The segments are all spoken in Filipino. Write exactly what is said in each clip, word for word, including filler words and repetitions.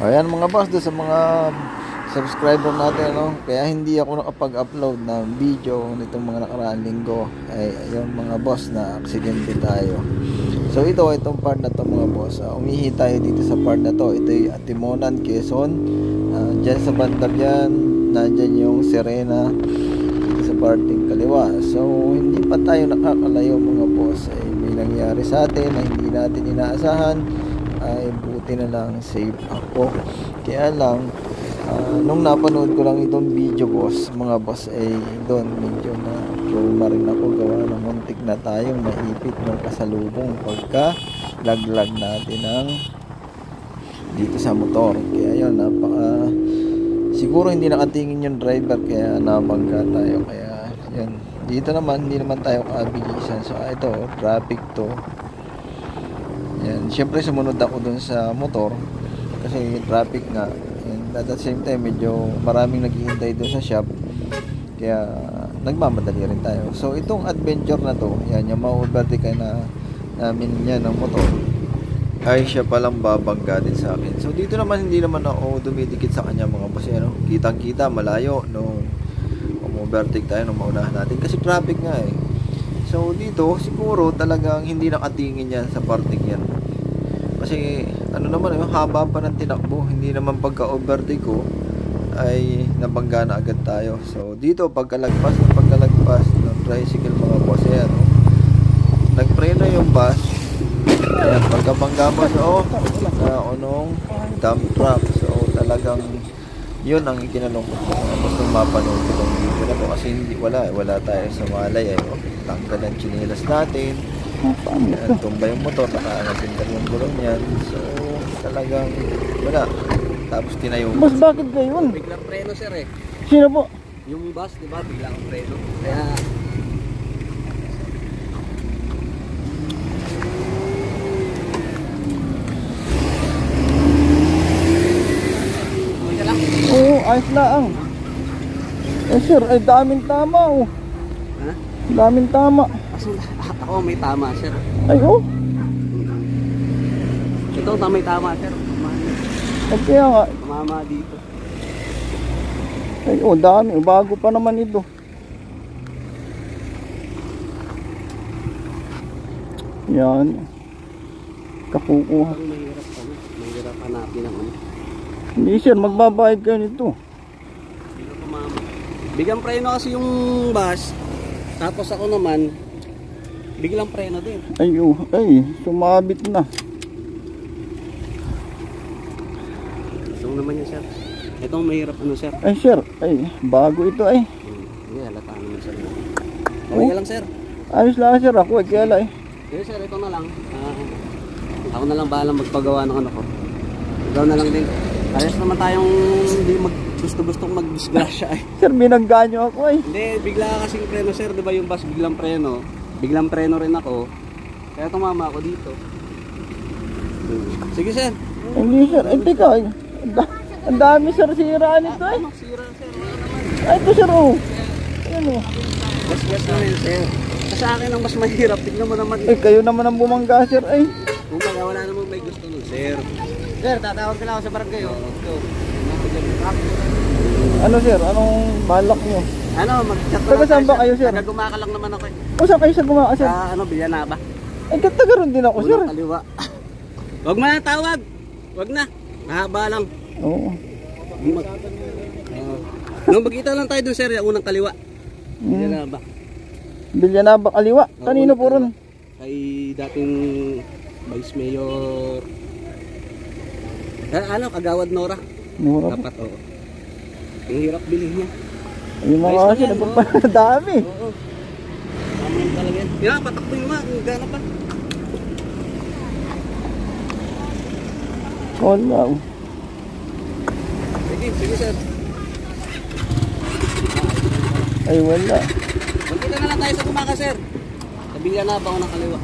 Ayan mga boss, doon sa mga subscriber natin, no? Kaya hindi ako nakapag-upload ng video nitong mga nakaraang linggo. Ay, ayun mga boss, na aksidente tayo. So ito, itong part na to mga boss, uh, umihi tayo dito sa part na to. Ito yung Atimonan, Quezon. uh, Diyan sa bandar yan, nandyan yung Serena, dito sa parting kaliwa. So hindi pa tayo nakakalayo mga boss. Ay, may nangyari sa atin na hindi natin inaasahan. Ay buti na lang safe ako. Kaya lang uh, nung napanood ko lang itong video boss, mga boss, ay doon medyo na trauma rin ako. Gawa ng muntik na tayong maipit ng kasalubong pagka laglag natin ng dito sa motor. Kaya yun, napaka siguro hindi nakatingin yung driver kaya nabangga tayo. Kaya yun, dito naman hindi naman tayo kaabilisan. So ito, traffic to. Yan, syempre sumunod ako dun sa motor kasi traffic nga. And at the same time medyo maraming naghihintay dun sa shop, kaya nagmamadali rin tayo. So itong adventure na to, yan, yung ma-overtake na namin yan ng motor, ay siya palang babangga din sa akin. So dito naman hindi naman ako dumidikit sa kanya mga boss, ano? Kitang kita malayo nung um-overtake tayo nung maunahan natin kasi traffic nga eh. So dito siguro talagang hindi nakatingin yan sa parting yan. Kasi ano naman, yung haba pa ng tinakbo, hindi naman pagka-overtake ko ay nabangga na agad tayo. So dito pagkalagpas ng pagkalagpas ng tricycle mga boss, ayan, oh, nagpreno yung bus. Ayan, pagkabangga mo sa oh, sa unong dump truck. So talagang yun ang ikinalungkot ko mga boss nung mapanood ko itong video na to. Kasi hindi, wala, wala tayo sa malay eh, oh. Tanggal ang chinelas natin. Ayan, tumba yung motor, nakaangatindal yung gulong yan. So talagang wala. Tapos tinayo. Boss, bakit gayon? Biglang preno sir eh. Sino po? Yung bus, di ba? Biglang preno. Kaya okay lang. Oo, ayos lang. Eh sir, ay daming tama oh. Ha? Daming tama. Kasi ako may tama sir. Ay oh. Ito may tama sir. Ay kaya nga. Mama dito. Ay oh, dami. Bago pa naman ito. Yan. Kakukuha. Ang mahirap pa na. Mahirap hanapin ang ano. Hindi sir, magbabayad kayo nito. Hindi na pumama. Biglang preno kasi yung bus. Tapos ako naman biglang preno din. Ay oh, ay, sumabit na. Ito naman yan sir. Itong mahirap ano sir. Ay sir, ay, bago ito ay. Hindi, halata naman sir. Okay lang sir. Ayos lang sir, ako ay kaya lang eh. Sige sir, ito na lang. Uh, ako na lang bahala magpagawa ng ano ko. Ikaw na lang din. Ayos naman tayong hindi mag gusto-gustong mag-disgrasya eh. Sir, binangganyo ako eh. Hindi, bigla kasing preno sir, di ba yung bus biglang preno? Biglang preno rin ako. Kaya tumama ako dito. Sige sir. Hindi sir, ay teka. Ang dami sir sira nito eh. Ano, sira sir, wala naman. Ay ito sir oh. Ayan oh. Gas-gas na rin sir. Sa akin ang mas mahirap, tignan mo naman. Eh kayo naman ang bumangga sir ay. Kung baga wala namang may gusto nun sir. Sir, tatawag ka lang ako sa barangay oh. Ano sir, anong balak nyo? Ano, mag-chat na Taga lang saan ba kayo sir? Taga Gumaka lang naman ako eh. O saan kayo sa Gumaka sir? Sa ano, Villanaba. Ay taga ron din ako sir. Unang kaliwa. Wag mo na tawag. Wag na. Mahaba lang. Oo. Mag uh, Nung magkita lang tayo doon sir, yung unang kaliwa. Hmm. Villanaba. Villanaba kaliwa. Kanino po ron? Kay dating Vice Mayor. Eh, ano, Kagawad Nora. Nora po. Dapat oo. Ang hirap bilhin niya. Yung mga Ayos kasi na yan, nagpapadami. Oo. Tama yun talaga yan. Yan, patakbo yung mga. Kung gano'n pa. Wala. Sige, sige sir. Ay wala. Magkita na lang tayo sa Gumaka sir. Sa Villanaba ako ng kaliwa.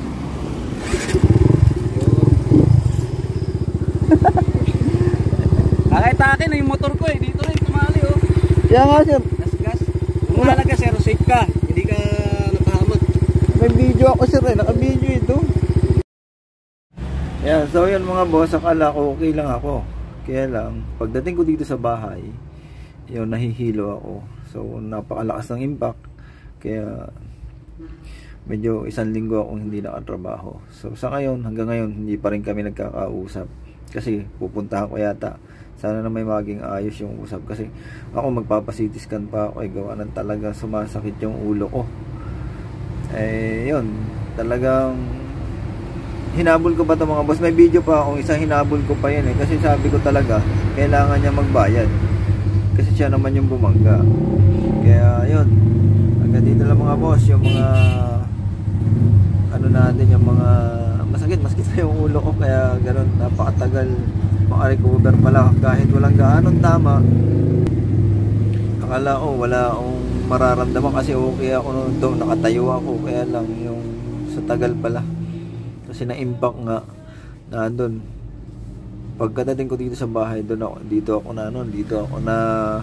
Kakita-akin na yung motor ko eh. Dito rin tumali oh. Kaya nga sir. Gas-gas. Kung mahalaga sir, safe ka. Hindi ka napahamak. May video ako sir eh. Naka-video ito. Yan, so yun mga boss, akala ko okay lang ako. Kaya lang, pagdating ko dito sa bahay, yun, nahihilo ako. So, napakalakas ng impact. Kaya, medyo isang linggo akong hindi nakatrabaho. So, sa ngayon, hanggang ngayon, hindi pa rin kami nagkakausap. Kasi, pupuntahan ko yata. Sana na may maging ayos yung usap. Kasi, ako magpapa-C T scan pa ako. Eh, gawa ng talagang sumasakit yung ulo ko. Eh, yun. Talagang, hinabol ko pa ito mga boss. May video pa akong isang hinabol ko pa yan eh. Kasi sabi ko talaga, kailangan niya magbayad. Kasi siya naman yung bumangga. Kaya yun, hanggang dito lang mga boss. Yung mga ano natin, yung mga masakit, masakit na yung ulo ko. Kaya ganun, napakatagal maka-recover pala. Kahit walang gaanong tama, akala ko wala akong mararamdaman. Kasi okay ako noon doon, nakatayo ako. Kaya lang yung sa tagal pala, kasi na-impact nga na doon. Pagkadating ko dito sa bahay, doon ako, dito ako na ano, dito ako na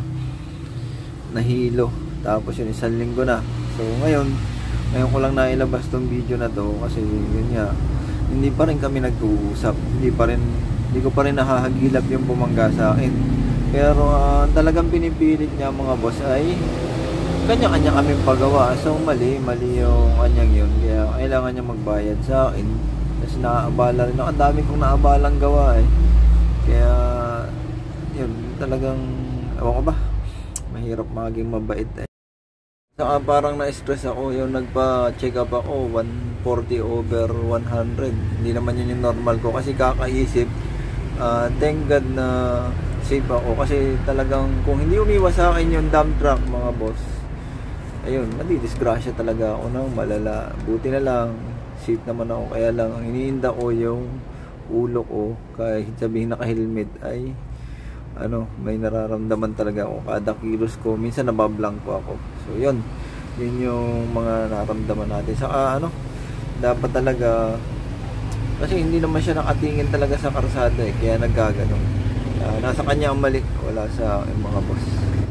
nahilo. Tapos yun, isang linggo na. So ngayon, ngayon ko lang nailabas tong video na to kasi yun nga, hindi pa rin kami nag-uusap. Hindi pa rin, hindi ko pa rin nahahagilap yung bumangga sa akin. Pero uh, talagang pinipilit niya mga boss ay kanya-kanya kami pagawa. So mali, mali yung kanyang yun. Kaya kailangan niya magbayad sa akin. Kasi naaabala rin ako. Ang dami kong naabalang gawa eh. Kaya yun, talagang ewan ko ba, mahirap maging mabait eh. Saka parang na-stress ako, yung nagpa-check up ako one forty over one hundred. Hindi naman yun yung normal ko kasi kakaisip, uh, thank God na safe ako. Kasi talagang kung hindi umiwas sa akin yung dump truck mga boss, ayun, madidisgrasya talaga ako ng malala. Buti na lang, safe naman ako. Kaya lang, ang iniinda ko yung ulo ko, kahit sabihin naka-helmet ay ano, may nararamdaman talaga ako kada kilos ko. Minsan nabablanko ako. So yun, yun yung mga nararamdaman natin. Saka ano, dapat talaga, kasi hindi naman siya nakatingin talaga sa karsada eh, kaya nagkaganon. Uh, nasa kanya ang mali, wala sa mga boss.